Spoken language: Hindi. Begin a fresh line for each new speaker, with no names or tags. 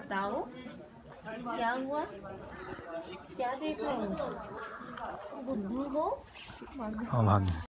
बताओ क्या हुआ, क्या देख रहे हो? बुद्धू हो?
हाँ भाग